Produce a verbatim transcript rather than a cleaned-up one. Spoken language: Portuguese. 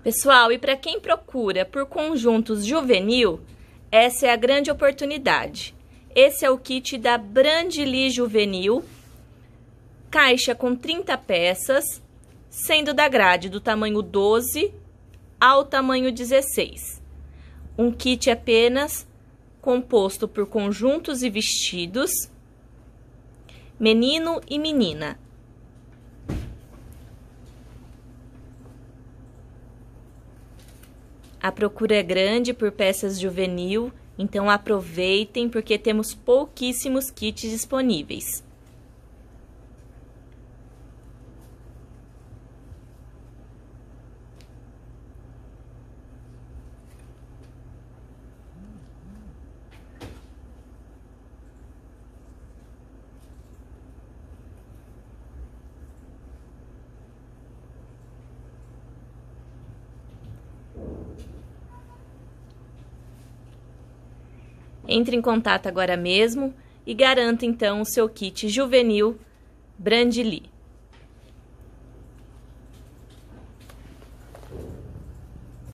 Pessoal, e para quem procura por conjuntos juvenil, essa é a grande oportunidade. Esse é o kit da Brandly Juvenil, caixa com trinta peças, sendo da grade do tamanho doze ao tamanho dezesseis. Um kit apenas composto por conjuntos e vestidos, menino e menina. A procura é grande por peças juvenil, então aproveitem porque temos pouquíssimos kits disponíveis. Entre em contato agora mesmo e garanta então o seu kit juvenil Brandly.